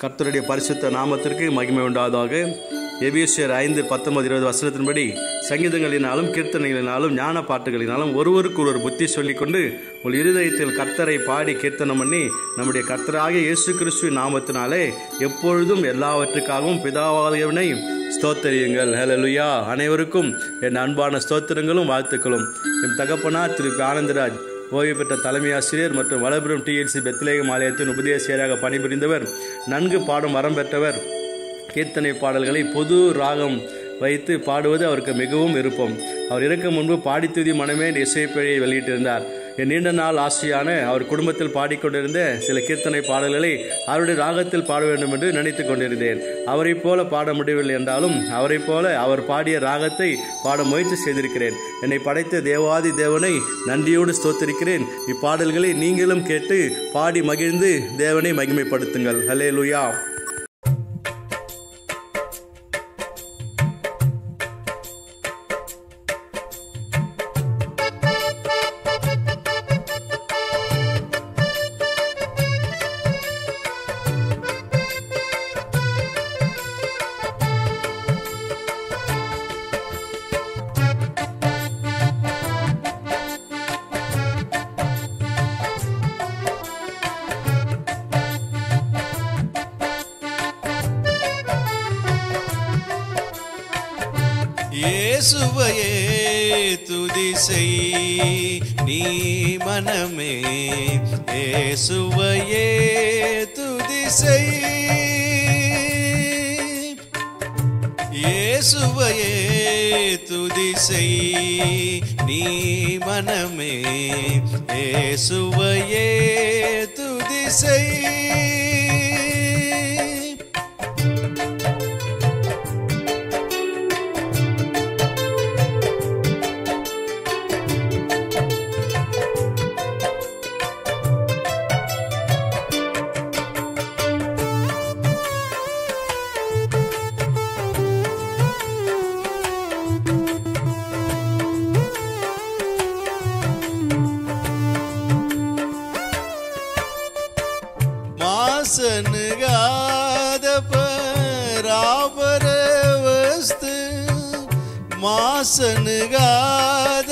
கர்த்தருடைய பரிசுத்த நாமத்திற்கு மகிமை உண்டாவதாக. எபேசியர் 5:19-20 வசனத்தின்படி சங்கீதங்களினாலும் கீர்த்தனைகளினாலும் ஞான பாட்டுகளினாலும் ஒருவருக்கு ஒரு புத்தி சொல்லிக்கொண்டு உங்கள் இருதயத்தில் கர்த்தரை பாடி கீர்த்தனம் பண்ணி நம்முடைய கர்த்தராகிய இயேசு கிறிஸ்துவின் நாமத்தினாலே எப்பொழுதும் எல்லாவற்றுக்காகவும் பிதாவாகியவனை ஸ்தோத்தரியுங்கள். ஹல்லேலூயா. அனைவருக்கும் என் அன்பான ஸ்தோத்திரங்களும் வாழ்த்துக்களும். என் தகப்பனார் திரு ஆனந்தராஜ் ஓய்வு பெற்ற தலைமை ஆசிரியர் மற்றும் வலபுரம் TLC பெத்லேகம் ஆலயத்தின் உபதேசியராக பணிபுரிந்தவர், நன்கு பாடும் வரம் பெற்றவர். கீர்த்தனை பாடல்களை பொது ராகம் வைத்து பாடுவது அவருக்கு மிகவும் விருப்பம். அவர் இறக்க முன்பு பாடித்துதி மனமே இசைப்பிழையை வெளியிட்டிருந்தார். என் நீண்ட நாள் ஆசையான அவர் குடும்பத்தில் பாடிக்கொண்டிருந்த சில கீர்த்தனை பாடல்களை அவருடைய ராகத்தில் பாட வேண்டும் என்று நினைத்து கொண்டிருந்தேன். அவரை போல பாட முடியவில்லை என்றாலும் அவரை போல அவர் பாடிய ராகத்தை பாட முயற்சி செய்திருக்கிறேன். என்னை படைத்த தேவாதி தேவனை நன்றியோடு ஸ்தோத்திரிக்கிறேன். இப்பாடல்களை நீங்களும் கேட்டு பாடி மகிழ்ந்து தேவனை மகிமைப்படுத்துங்கள். ஹல்லேலூயா. இயேசுவையே துதி செய் நீ மனமே, இயேசுவையே துதி செய். இயேசுவையே துதி செய் நீ மனமே, இயேசுவையே துதி செய். मासनगाद पराबर वस्तु, मासनगाद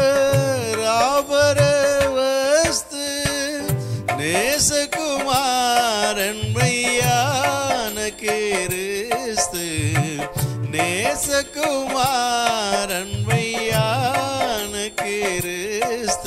पराबर वस्तु, नेस कुमारन मैयान किरिस्त, नेस कुमारन मैयान किरिस्त.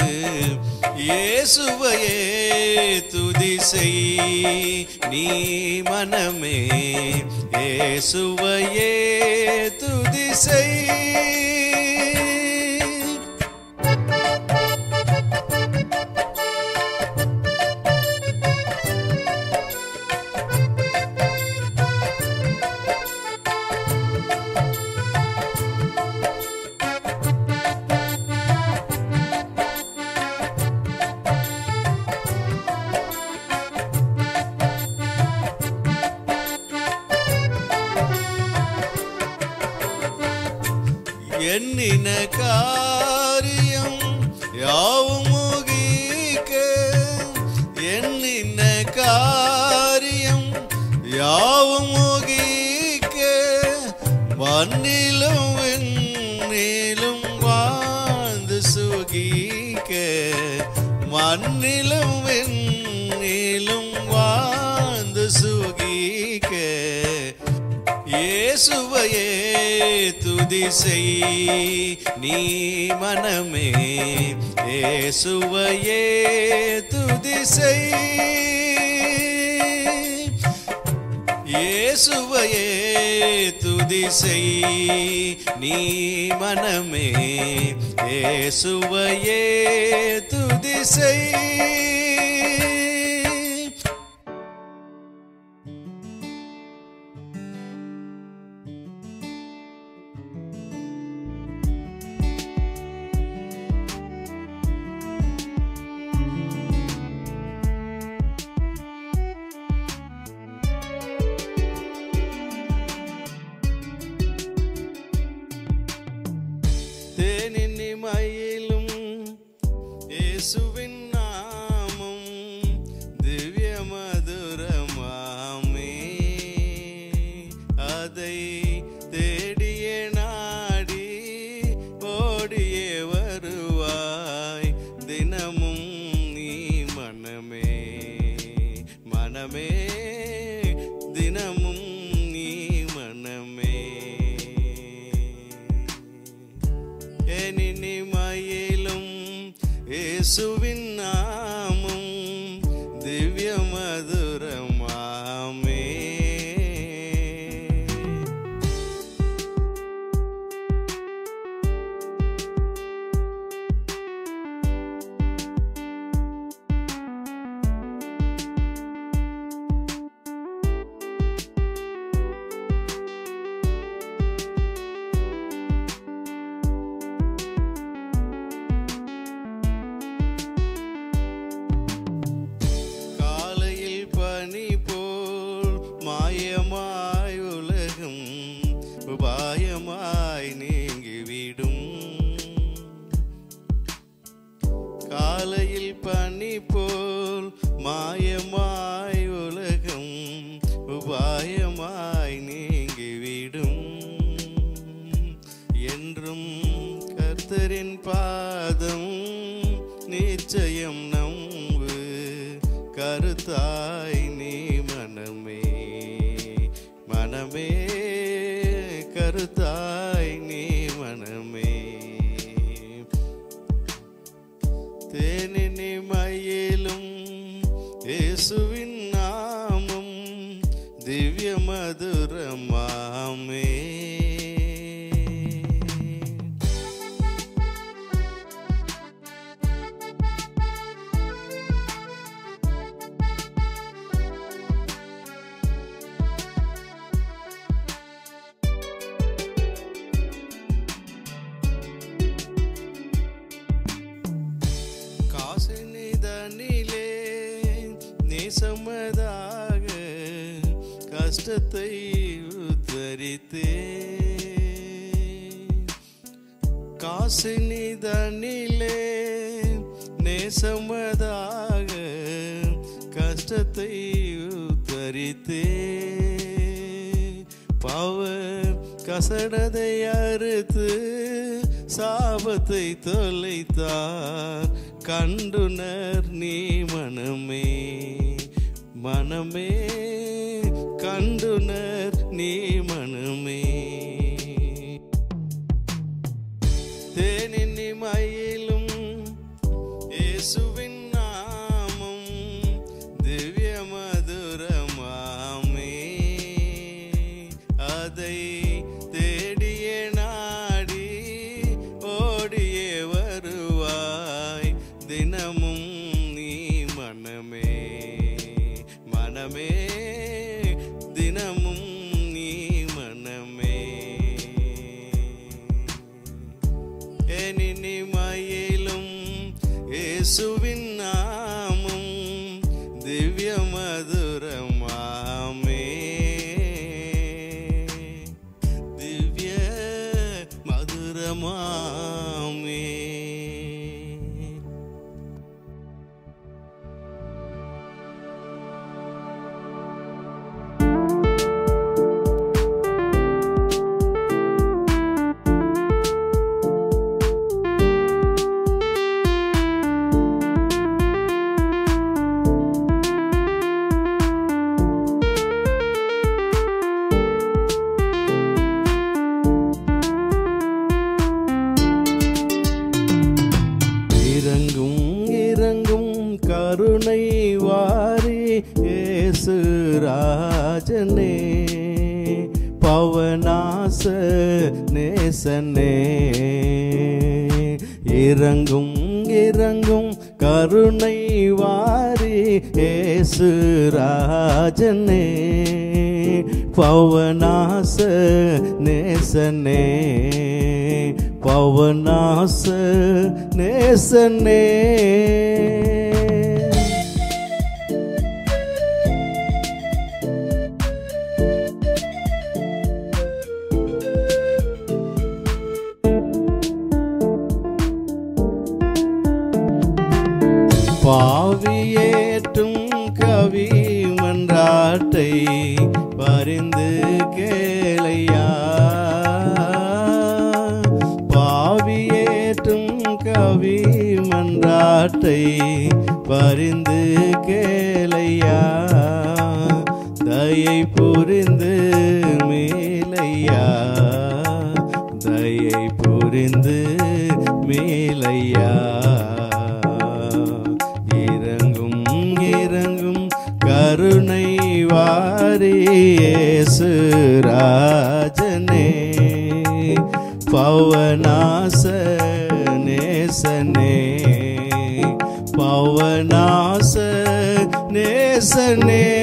இயேசுவையே துதி செய் நீ மனமே, இயேசுவையே துதி செய். எண்ணின காரியம் யாவும் முகிக்க, எண்ணின காரியம் யாவும் முகிக்க, மண்ணிலும் விண்ணிலும் வாழ்ந்து சுகிக்க, மண்ணிலும் விண்ணிலும் வாழ்ந்து சுகிக்க. இயேசுவையே துதி செய் நீ மனமே, இயேசுவையே துதி செய். இயேசுவையே துதி செய் நீ மனமே, இயேசுவையே துதி செய். தேனின் மயிலும் இயேசுவின் நாமம் மனமே தினமும் நீ மனமே இனிமையிலும் இயேசுவின் நாமம் திவ்ய மதுரமாமே மாயமாய் உலகம் உபாயமாய் நீங்கிவிடும் காலையில் பனி போல் மாயமாய் உலகம் உபாயமாய் நீங்கிவிடும் என்றும் கர்த்தரின் பாதம் நிச்சயம் நம்பு கருத்தாய் நீ மனமே மனமே கருத்தாய் நீ மனமே தேனினிமையிலும் இயேசுவின் நாமம் திவ்ய மதுரமாமே காசினிதனிலே நேசமதாக கஷ்டத்தை உத்தரித்தே காசினிதனிலே நேசமதாக கஷ்டத்தை உத்தரித்தே பாவ கசடதை அறுத்து சாபத்தை தொலைத்தார் கண்டுனர் நீ மனமே மனமே கண்டுனர் நீ மனமே தேனினிமையிலும் இயேசுவின் நாமம் திவ்ய மதுரமாமே அதை தேடியே நாடி ஓடியே வருவாய் தினமும் நீ மனமே மனமே தினமும் நீ மனமே இனிமையிலும் இயேசுவின் நாமம் திவ்ய மதுரமாமே திவ்ய மதுரமாமே கருணை வாரி இயேசு ராஜனே பவனாச நேசனே இறங்கும் இறங்கும் கருணை வாரி இயேசு ராஜனே பவனாச நேசனே பவனாச நேசனே பாவியேற்றும் கவி மன்றாட்டை பரிந்து கேளையா பாவியேற்றும் கவி மன்றாட்டை பரிந்து கேளையா புரிந்து மேலையா, தயை புரிந்து மேலையா. இறங்கும் இறங்கும் கருணை வாரி இயேசு ராஜனே, பவனாச நேசனே, பவனாச நேசனே.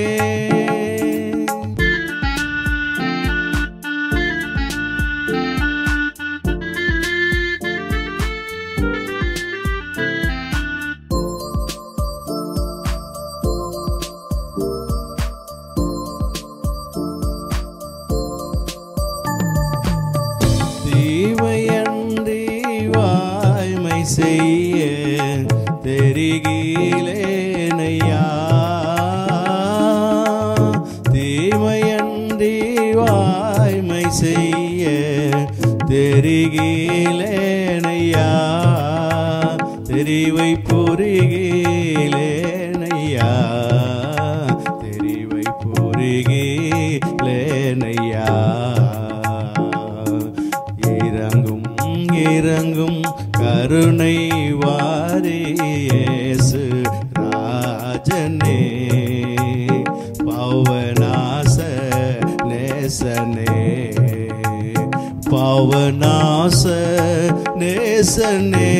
தீமையன்றி வாய்மை செய்ய தெரிகிலேனையா, தீமையன்றி வாய்மை செய்ய தெரிகிலேனையா, தெரிவை புரிகிலேனையா, தெரிவை புரிகிலேனையா. இறங்கும் இறங்கும் கருணை வாரி இயேசு ராஜனே, பவனாச நேசனே, பவனாச நேசனே.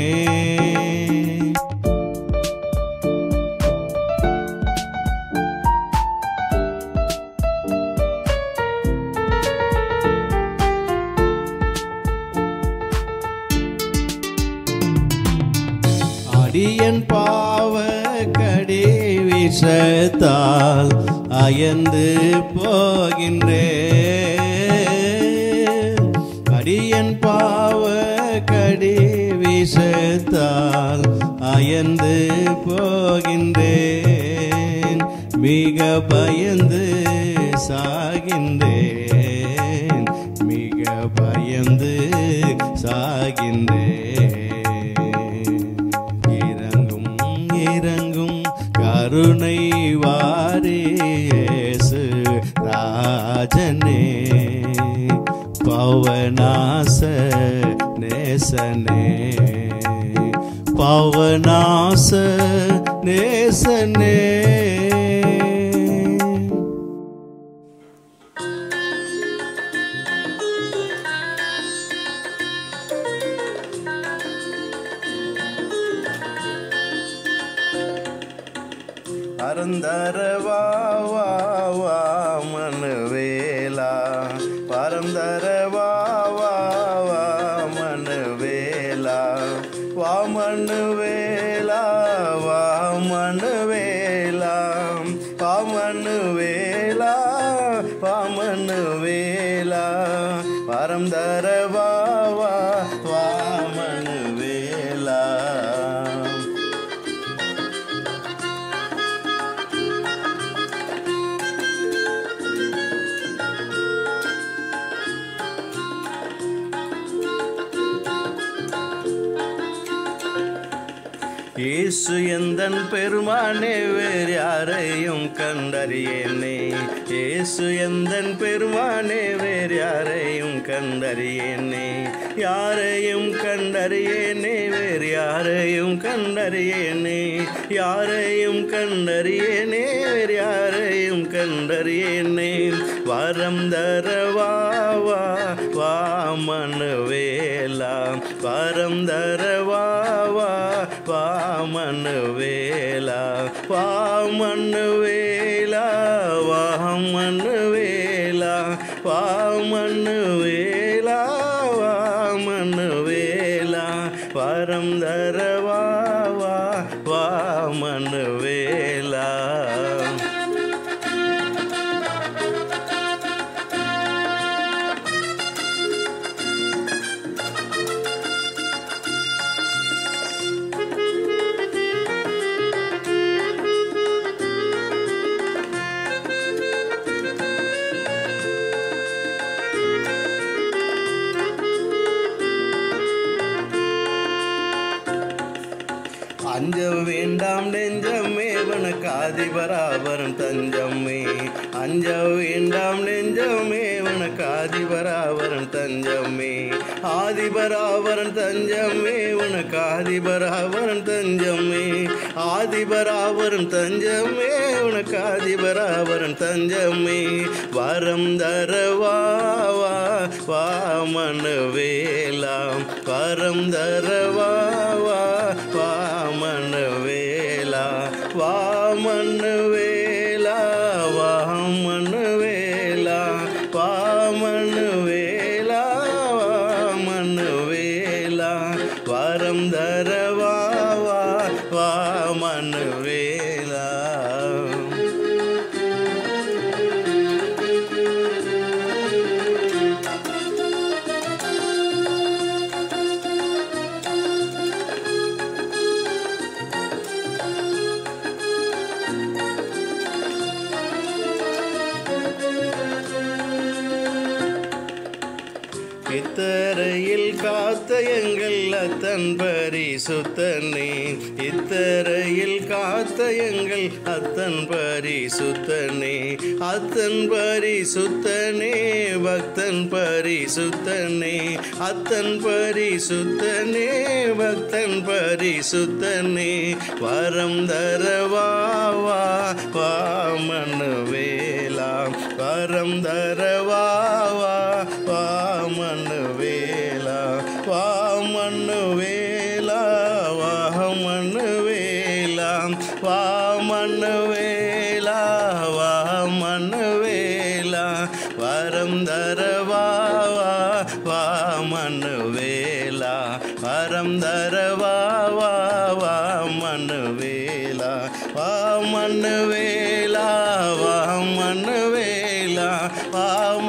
அடியன் பாவ கடி விஷத்தால் அயர்ந்து போகின்றேன், அடியன் பாவ கடி விஷத்தால் அயர்ந்து போகின்றேன், மிக பயந்து சாகின்றேன், மிக பயந்து சாகின்றேன். இறங்கும் கருணை வாரி இயேசு ராஜனே, பவனாச நேசனே, பவனாச நேசனே. பரந்தரவா வா வா மனவேலா, பரந்தரவா வா வா மனவேலா, வா மனவேலா, வா மனவேலா, வா மனவேலா, வா மனவேலா, பரந்தரவா வா வா மனவேலா. இயேசு எந்தன் பெருமானே, வேறு யாரையும் கண்டறியேனே, இயேசு எந்தன் பெருமானே, வேறு யாரையும் கண்டறியேனே, யாரையும் கண்டறியேனே, வேறு யாரையும் கண்டறியேனே, யாரையும் கண்டறியேனே, வேறு யாரையும் கண்டறியேனே. வரம் தரவா வா வா மனவேலா, வரம் தரவா வா வா மனவேலா, வா மனவேலா, வா மனவேலா, வா மனவேலா, வா மனவேலா, வரம் தரவா வா வா மனவேலா. ஆதிபராபரன் தஞ்சமே. அஞ்ச வேண்டாம் நெஞ்சமே உனக்கு ஆதிபராபரன் தஞ்சமே. ஆதிபராபரன் தஞ்சமே உனக்கு ஆதிபராபரன் தஞ்சமே. ஆதிபராபரன் தஞ்சமே உனக்கு ஆதிபராபரன் தஞ்சமே. வரம் தரவா வா மனவேலா. வரம் தரவா வா மனவேலா. வா மனவேலா வா மனவேலா. வா மனவேலா வா மனவேலா. வரம் தரவா வா மனவேலா. இத்தரையில் காத்த எங்கள் அத்தன் பரிசுத்தனே. இத்தரையில் காத்த எங்கள் அத்தன் பரிசுத்தனே. அத்தன் பரிசுத்தனே பக்தன் பரிசுத்தனே. அத்தன் பரிசுத்தனே பக்தன் பரிசுத்தனே. வரம் தரவா வா மனவேலா. வரம் தரவா வா மனவேலா. வா மனவேலா வா மனவேலா. வா மனவேலா வா மனவேலா. வரம் தரவா வா மனவேலா. வரம் தரவா வா மனவேலா. வா மனவேலா வா மனவேலா. வா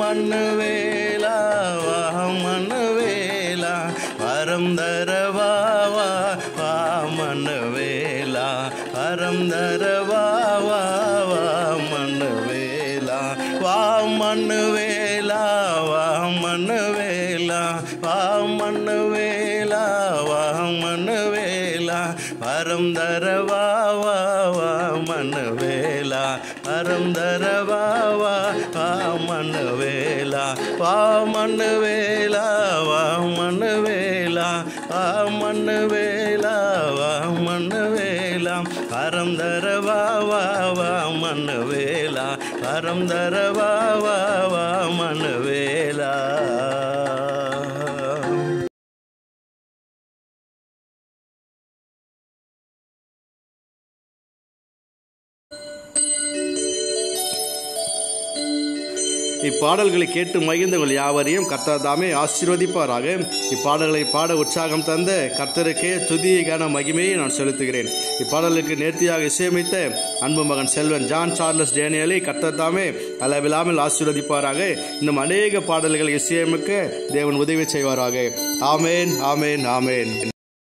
மனவேலா வா மனவேலா. வரம் தரவா வா மனவேலா. வரம் தரவா வா மனவேலா. வா மனவேலா வா மனவேலா. வா மனவேலா வா மனவேலா. வரம் தரவா வா மனவேலா. வரம் தரவா வா மனவேலா. வா மனவேலா வா மனவேலா. வா மனவேலா வா மனவேலா. வரம் தரவா வா மனவேலா. வரம் தரவா வா மனவேலா. இப்பாடல்களை கேட்டு மகிழ்ந்தவர்கள் யாவரையும் கர்த்தர் தாமே ஆசீர்வதிப்பாராக. இப்பாடல்களை பாட உற்சாகம் தந்த கர்த்தருக்கே துதியை கான மகிமையை நான் செலுத்துகிறேன். இப்பாடலுக்கு நேர்த்தியாக இசையமைத்த அன்பு மகன் செல்வன் ஜான் சார்லஸ் டேனியலை கர்த்தர் தாமே அளவில்லாமல் ஆசீர்வதிப்பாராக. இன்னும் அநேக பாடல்களை இசையமைக்க தேவன் உதவி செய்வாராக. ஆமேன் ஆமேன் ஆமேன்.